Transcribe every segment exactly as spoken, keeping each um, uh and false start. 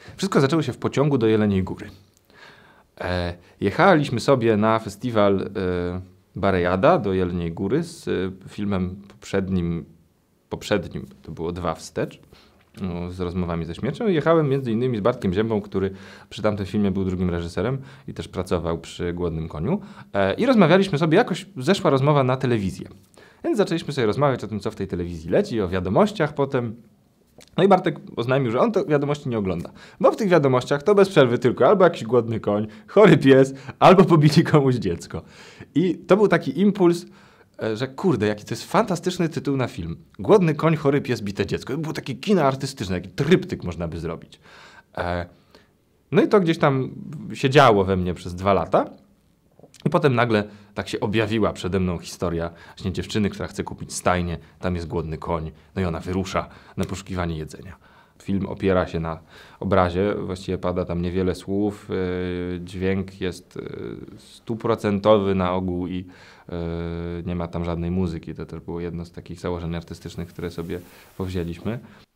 Wszystko zaczęło się w pociągu do Jeleniej Góry. E, jechaliśmy sobie na festiwal e, Barejada do Jeleniej Góry z e, filmem poprzednim, poprzednim, to było dwa wstecz, no, z rozmowami ze śmiercią. I jechałem między innymi z Bartkiem Ziębą, który przy tamtym filmie był drugim reżyserem i też pracował przy Głodnym Koniu. E, I rozmawialiśmy sobie, jakoś zeszła rozmowa na telewizję. Więc zaczęliśmy sobie rozmawiać o tym, co w tej telewizji leci, o wiadomościach potem. No i Bartek oznajmił, że on to wiadomości nie ogląda. Bo w tych wiadomościach to bez przerwy tylko albo jakiś głodny koń, chory pies, albo pobili komuś dziecko. I to był taki impuls, że kurde, jaki to jest fantastyczny tytuł na film. Głodny koń, chory pies, bite dziecko. To było takie kino artystyczne, taki tryptyk można by zrobić. No i to gdzieś tam się działo we mnie przez dwa lata. I potem nagle tak się objawiła przede mną historia właśnie dziewczyny, która chce kupić stajnię, tam jest głodny koń, no i ona wyrusza na poszukiwanie jedzenia. Film opiera się na obrazie, właściwie pada tam niewiele słów, yy, dźwięk jest yy, stuprocentowy na ogół i yy, nie ma tam żadnej muzyki. To też było jedno z takich założeń artystycznych, które sobie powzięliśmy.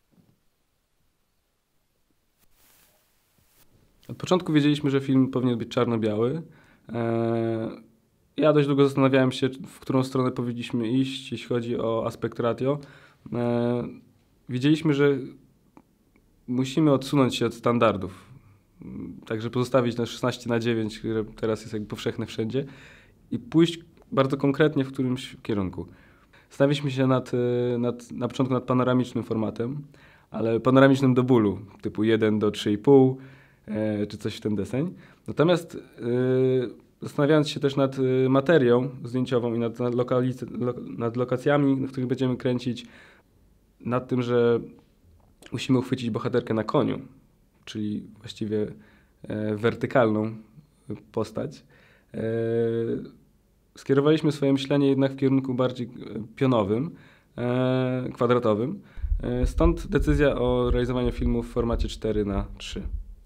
Od początku wiedzieliśmy, że film powinien być czarno-biały. Ja dość długo zastanawiałem się, w którą stronę powinniśmy iść, jeśli chodzi o aspekt radio. Widzieliśmy, że musimy odsunąć się od standardów. Także pozostawić na szesnaście na dziewięć, które teraz jest jakby powszechne wszędzie i pójść bardzo konkretnie w którymś kierunku. Stawiliśmy się nad, nad, na początku nad panoramicznym formatem, ale panoramicznym do bólu, typu jeden do trzy i pół, czy coś w ten deseń. Natomiast yy, zastanawiając się też nad y, materią zdjęciową i nad, nad, lokalic- lo, nad lokacjami, na których będziemy kręcić, nad tym, że musimy uchwycić bohaterkę na koniu, czyli właściwie e, wertykalną postać, e, skierowaliśmy swoje myślenie jednak w kierunku bardziej pionowym, e, kwadratowym. E, stąd decyzja o realizowaniu filmu w formacie cztery na trzy.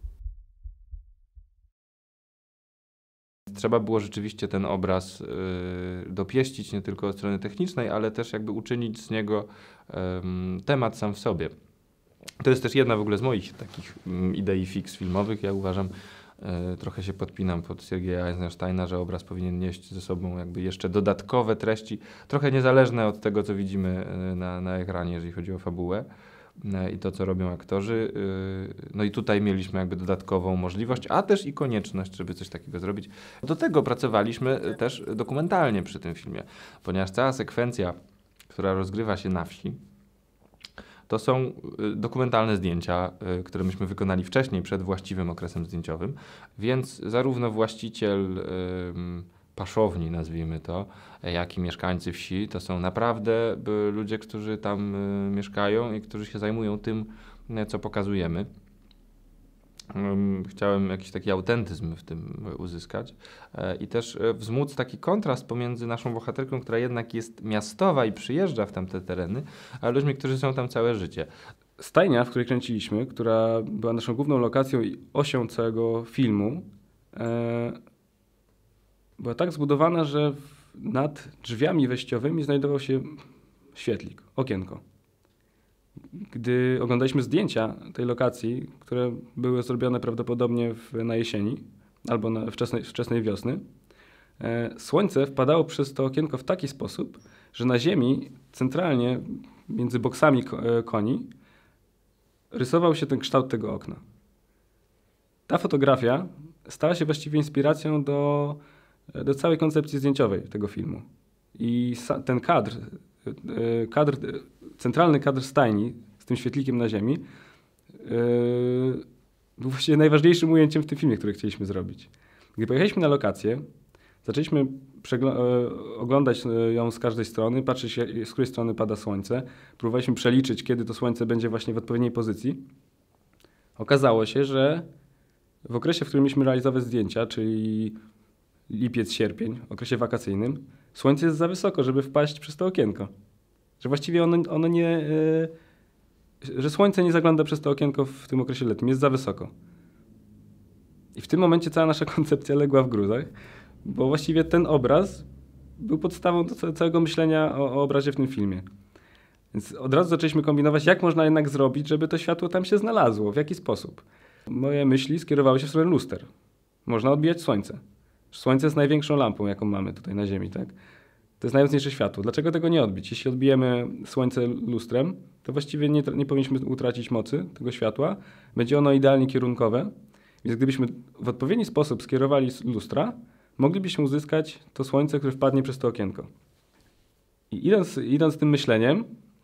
Trzeba było rzeczywiście ten obraz y, dopieścić nie tylko od strony technicznej, ale też jakby uczynić z niego y, temat sam w sobie. To jest też jedna w ogóle z moich takich y, idei fix filmowych. Ja uważam, y, trochę się podpinam pod Siergieja Eisensteina, że obraz powinien nieść ze sobą jakby jeszcze dodatkowe treści, trochę niezależne od tego, co widzimy y, na, na ekranie, jeżeli chodzi o fabułę i to, co robią aktorzy. No i tutaj mieliśmy jakby dodatkową możliwość, a też i konieczność, żeby coś takiego zrobić. Do tego pracowaliśmy też dokumentalnie przy tym filmie, ponieważ cała sekwencja, która rozgrywa się na wsi, to są dokumentalne zdjęcia, które myśmy wykonali wcześniej, przed właściwym okresem zdjęciowym, więc zarówno właściciel paszowni, nazwijmy to, jak i mieszkańcy wsi, to są naprawdę ludzie, którzy tam y, mieszkają i którzy się zajmują tym, co pokazujemy. Um, chciałem jakiś taki autentyzm w tym uzyskać e, i też e, wzmóc taki kontrast pomiędzy naszą bohaterką, która jednak jest miastowa i przyjeżdża w tamte tereny, a ludźmi, którzy są tam całe życie. Stajnia, w której kręciliśmy, która była naszą główną lokacją i osią całego filmu, e, była tak zbudowana, że nad drzwiami wejściowymi znajdował się świetlik, okienko. Gdy oglądaliśmy zdjęcia tej lokacji, które były zrobione prawdopodobnie w, na jesieni albo na wczesnej, wczesnej wiosny, e, słońce wpadało przez to okienko w taki sposób, że na ziemi, centralnie między boksami ko, e, koni, rysował się ten kształt tego okna. Ta fotografia stała się właściwie inspiracją do do całej koncepcji zdjęciowej tego filmu. I ten kadr, kadr, centralny kadr stajni z tym świetlikiem na ziemi był właściwie najważniejszym ujęciem w tym filmie, który chcieliśmy zrobić. Gdy pojechaliśmy na lokację, zaczęliśmy oglądać ją z każdej strony, patrzeć, z której strony pada słońce. Próbowaliśmy przeliczyć, kiedy to słońce będzie właśnie w odpowiedniej pozycji. Okazało się, że w okresie, w którym mieliśmy realizować zdjęcia, czyli lipiec, sierpień, w okresie wakacyjnym, słońce jest za wysoko, żeby wpaść przez to okienko. Że właściwie ono, ono nie... Yy, że słońce nie zagląda przez to okienko w tym okresie letnim, jest za wysoko. I w tym momencie cała nasza koncepcja legła w gruzach, bo właściwie ten obraz był podstawą do całego myślenia o, o obrazie w tym filmie. Więc od razu zaczęliśmy kombinować, jak można jednak zrobić, żeby to światło tam się znalazło, w jaki sposób. Moje myśli skierowały się w stronę luster. Można odbijać słońce. Słońce jest największą lampą, jaką mamy tutaj na Ziemi, tak? To jest najmocniejsze światło. Dlaczego tego nie odbić? Jeśli odbijemy słońce lustrem, to właściwie nie, nie powinniśmy utracić mocy tego światła. Będzie ono idealnie kierunkowe. Więc gdybyśmy w odpowiedni sposób skierowali lustra, moglibyśmy uzyskać to słońce, które wpadnie przez to okienko. I idąc, idąc tym myśleniem,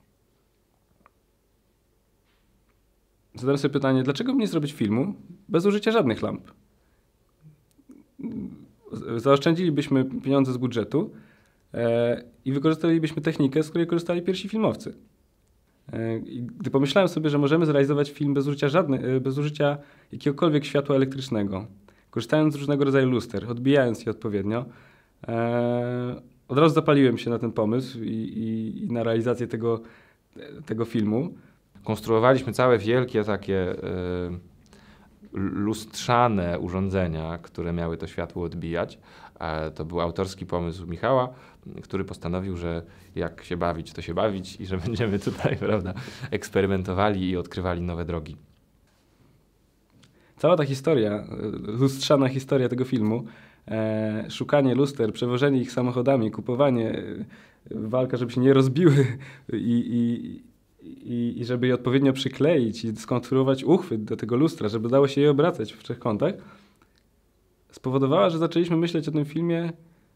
zadałem sobie pytanie, dlaczego by nie zrobić filmu bez użycia żadnych lamp? Zaoszczędzilibyśmy pieniądze z budżetu e, i wykorzystalibyśmy technikę, z której korzystali pierwsi filmowcy. E, i gdy pomyślałem sobie, że możemy zrealizować film bez użycia, żadnych, bez użycia jakiegokolwiek światła elektrycznego, korzystając z różnego rodzaju luster, odbijając je odpowiednio, e, od razu zapaliłem się na ten pomysł i, i, i na realizację tego, tego filmu. Konstruowaliśmy całe wielkie takie y, lustrzane urządzenia, które miały to światło odbijać. E, to był autorski pomysł Michała, który postanowił, że jak się bawić, to się bawić i że będziemy tutaj, prawda, eksperymentowali i odkrywali nowe drogi. Cała ta historia, lustrzana historia tego filmu, e, szukanie luster, przewożenie ich samochodami, kupowanie, e, walka, żeby się nie rozbiły i, i, i, i żeby je odpowiednio przykleić i skonstruować uchwyt do tego lustra, żeby dało się je obracać w trzech kątach, spowodowała, że zaczęliśmy myśleć o tym filmie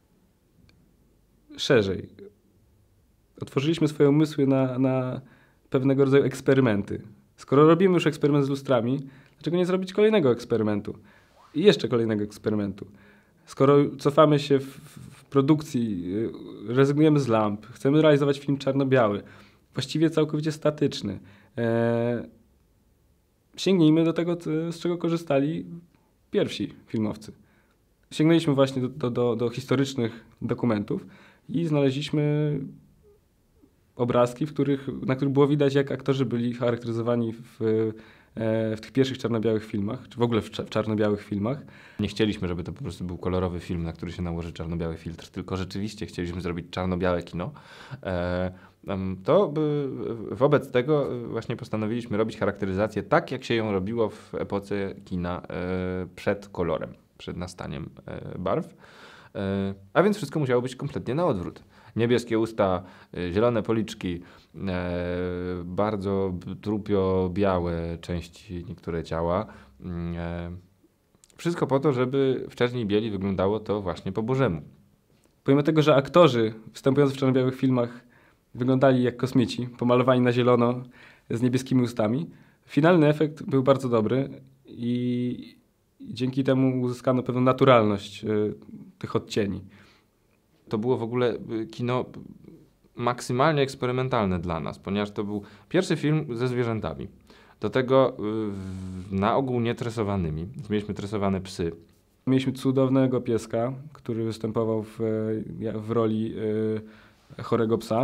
szerzej. Otworzyliśmy swoje umysły na, na pewnego rodzaju eksperymenty. Skoro robimy już eksperyment z lustrami, dlaczego nie zrobić kolejnego eksperymentu? I jeszcze kolejnego eksperymentu. Skoro cofamy się w, w produkcji, rezygnujemy z lamp, chcemy realizować film czarno-biały, właściwie całkowicie statyczny, e, sięgnijmy do tego, z czego korzystali pierwsi filmowcy. Sięgnęliśmy właśnie do, do, do, do historycznych dokumentów i znaleźliśmy obrazki, w których, na których było widać, jak aktorzy byli charakteryzowani w, w tych pierwszych czarno-białych filmach, czy w ogóle w, w czarno-białych filmach. Nie chcieliśmy, żeby to po prostu był kolorowy film, na który się nałoży czarno-biały filtr, tylko rzeczywiście chcieliśmy zrobić czarno-białe kino. E, to by, wobec tego właśnie postanowiliśmy robić charakteryzację tak, jak się ją robiło w epoce kina e, przed kolorem, przed nastaniem e, barw. E, a więc wszystko musiało być kompletnie na odwrót. Niebieskie usta, zielone policzki, e, bardzo trupio-białe części niektóre ciała. E, wszystko po to, żeby w Czerni i Bieli wyglądało to właśnie po bożemu. Pomimo tego, że aktorzy występujący w czarno-białych filmach wyglądali jak kosmici, pomalowani na zielono z niebieskimi ustami, finalny efekt był bardzo dobry i dzięki temu uzyskano pewną naturalność y, tych odcieni. To było w ogóle kino maksymalnie eksperymentalne dla nas, ponieważ to był pierwszy film ze zwierzętami. Do tego y, na ogół nietresowanymi. Mieliśmy tresowane psy. Mieliśmy cudownego pieska, który występował w, w roli y, chorego psa.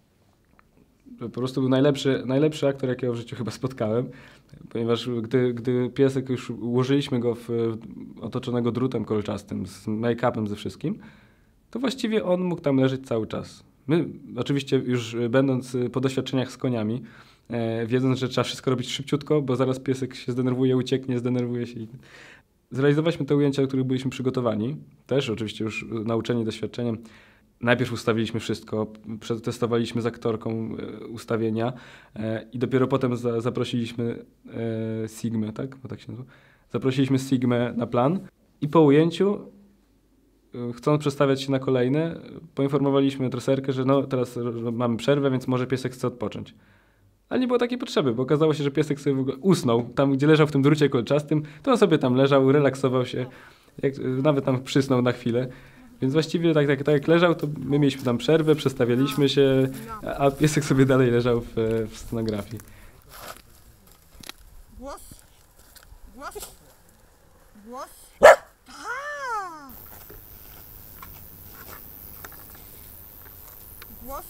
Po prostu był najlepszy, najlepszy aktor, jakiego w życiu chyba spotkałem, ponieważ gdy, gdy piesek już ułożyliśmy go w, otoczonego drutem kolczastym, z make-upem, ze wszystkim, to właściwie on mógł tam leżeć cały czas. My oczywiście już będąc po doświadczeniach z koniami, e, wiedząc, że trzeba wszystko robić szybciutko, bo zaraz piesek się zdenerwuje, ucieknie, zdenerwuje się. I... Zrealizowaliśmy te ujęcia, do których byliśmy przygotowani, też oczywiście już nauczeni doświadczeniem. Najpierw ustawiliśmy wszystko, przetestowaliśmy z aktorką ustawienia e, i dopiero potem za, zaprosiliśmy e, Sigmę, tak? Bo tak się nazywa. Zaprosiliśmy Sigmę na plan i po ujęciu, e, chcąc przestawiać się na kolejne, poinformowaliśmy treserkę, że no teraz mamy przerwę, więc może piesek chce odpocząć. Ale nie było takiej potrzeby, bo okazało się, że piesek sobie w ogóle usnął. Tam, gdzie leżał w tym drucie kolczastym, to on sobie tam leżał, relaksował się, jak, nawet tam przysnął na chwilę. Więc właściwie tak, tak, tak jak leżał, to my mieliśmy tam przerwę, przestawialiśmy się, a piesek sobie dalej leżał w, w scenografii. Głos, głos, głos. Głos.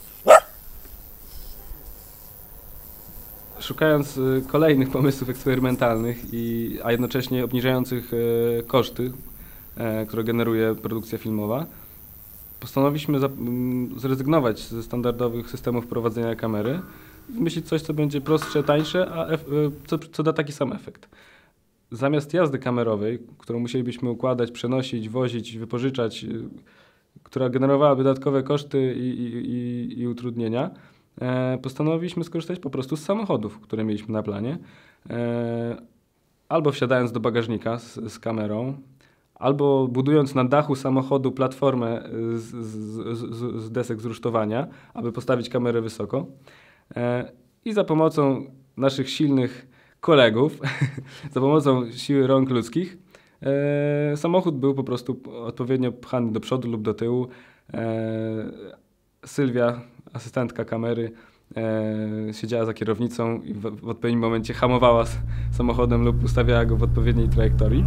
Szukając kolejnych pomysłów eksperymentalnych, i, a jednocześnie obniżających e, koszty, e, które generuje produkcja filmowa, postanowiliśmy za, m, zrezygnować ze standardowych systemów prowadzenia kamery i wymyślić coś, co będzie prostsze, tańsze, a ef, co, co da taki sam efekt. zamiast jazdy kamerowej, którą musielibyśmy układać, przenosić, wozić, wypożyczać, która generowała dodatkowe koszty i, i, i, i utrudnienia, e, postanowiliśmy skorzystać po prostu z samochodów, które mieliśmy na planie. E, albo wsiadając do bagażnika z, z kamerą, albo budując na dachu samochodu platformę z, z, z, z desek z rusztowania, aby postawić kamerę wysoko. E, I za pomocą naszych silnych kolegów, za pomocą siły rąk ludzkich, e, samochód był po prostu odpowiednio pchany do przodu lub do tyłu. E, Sylwia, asystentka kamery, e, siedziała za kierownicą i w, w odpowiednim momencie hamowała s- samochodem lub ustawiała go w odpowiedniej trajektorii.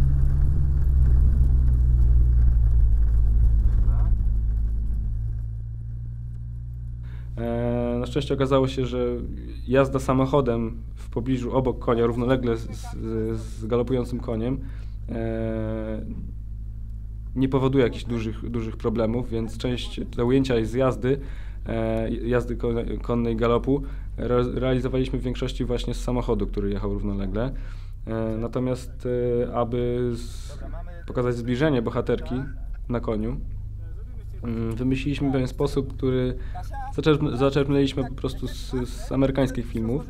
E, na szczęście okazało się, że jazda samochodem w pobliżu, obok konia, równolegle z, z, z galopującym koniem, e, nie powoduje jakichś dużych, dużych problemów, więc część te ujęcia z jazdy, e, jazdy kon- konnej galopu re, realizowaliśmy w większości właśnie z samochodu, który jechał równolegle. E, natomiast e, aby z, pokazać zbliżenie bohaterki na koniu, wymyśliliśmy pewien sposób, który zaczerp- zaczerpnęliśmy po prostu z, z amerykańskich filmów,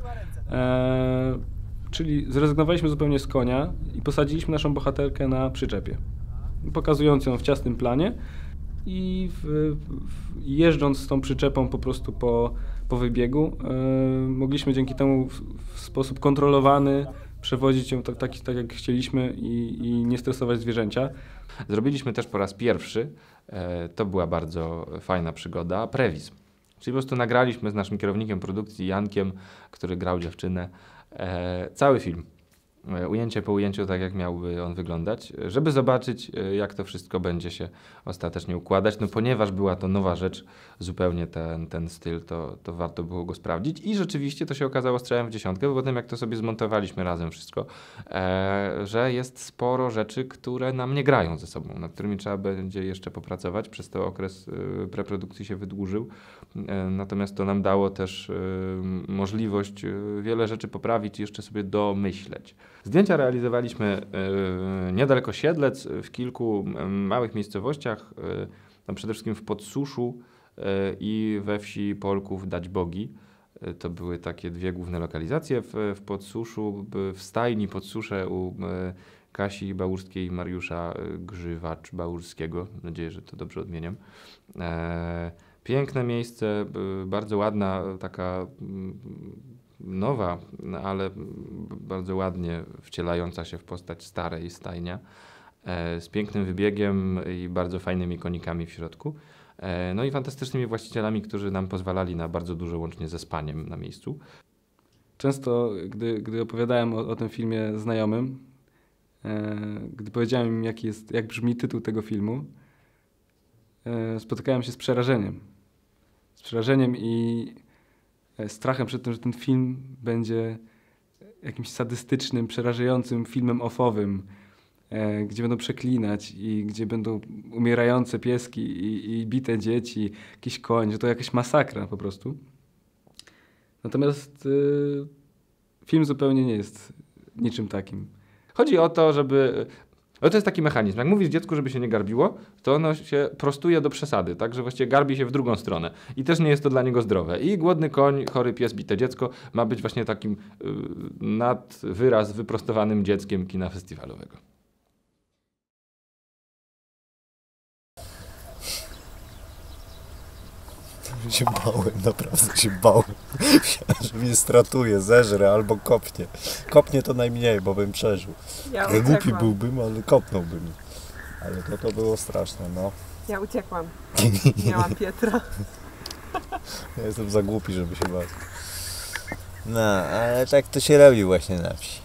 e, czyli zrezygnowaliśmy zupełnie z konia i posadziliśmy naszą bohaterkę na przyczepie, pokazując ją w ciasnym planie i w, w, jeżdżąc z tą przyczepą po prostu po, po wybiegu, e, mogliśmy dzięki temu w, w sposób kontrolowany przewozić ją tak, tak, tak jak chcieliśmy i, i nie stresować zwierzęcia. Zrobiliśmy też po raz pierwszy, e, to była bardzo fajna przygoda, prewizm. Czyli po prostu nagraliśmy z naszym kierownikiem produkcji, Jankiem, który grał dziewczynę, e, cały film. E, ujęcie po ujęciu, tak jak miałby on wyglądać, żeby zobaczyć, e, jak to wszystko będzie się ostatecznie układać. No ponieważ była to nowa rzecz, zupełnie ten, ten styl, to, to warto było go sprawdzić. I rzeczywiście to się okazało strzałem w dziesiątkę, bo potem jak to sobie zmontowaliśmy razem wszystko, e, że jest sporo rzeczy, które nam nie grają ze sobą, nad którymi trzeba będzie jeszcze popracować. Przez to okres e, preprodukcji się wydłużył. E, natomiast to nam dało też e, możliwość e, wiele rzeczy poprawić i jeszcze sobie domyśleć. Zdjęcia realizowaliśmy e, niedaleko Siedlec, w kilku e, małych miejscowościach, e, no przede wszystkim w Podsuszu e, i we wsi Polków Dać Bogi. E, to były takie dwie główne lokalizacje. W, w Podsuszu, w stajni Podsusze u e, Kasi Bałurskiej i Mariusza Grzywacz-Bałurskiego. Mam nadzieję, że to dobrze odmieniam. E, piękne miejsce, e, bardzo ładna, taka m, nowa, ale bardzo ładnie wcielająca się w postać starej stajnia, e, z pięknym wybiegiem i bardzo fajnymi konikami w środku. E, no i fantastycznymi właścicielami, którzy nam pozwalali na bardzo dużo łącznie ze spaniem na miejscu. Często, gdy, gdy opowiadałem o, o tym filmie znajomym, e, gdy powiedziałem im, jaki jest, jak brzmi tytuł tego filmu, e, spotykałem się z przerażeniem. Z przerażeniem i e, strachem przed tym, że ten film będzie jakimś sadystycznym, przerażającym filmem offowym, e, gdzie będą przeklinać i gdzie będą umierające pieski i, i bite dzieci, jakiś koń, że to jakaś masakra po prostu. Natomiast y, film zupełnie nie jest niczym takim. Chodzi o to, żeby... No to jest taki mechanizm. Jak mówisz dziecku, żeby się nie garbiło, to ono się prostuje do przesady, tak, że właściwie garbi się w drugą stronę. I też nie jest to dla niego zdrowe. I głodny koń, chory pies, bite dziecko ma być właśnie takim y, nad wyraz wyprostowanym dzieckiem kina festiwalowego. Się bałem, naprawdę się bałem. Że mnie stratuje, zeżre albo kopnie. Kopnie to najmniej, bo bym przeżył. Ja Ja głupi uciekłam. byłbym, ale kopnąłbym. Ale to, to było straszne, no. Ja uciekłam. Miałam Pietra. Ja jestem za głupi, żeby się bać. No, ale tak to się robi właśnie na wsi.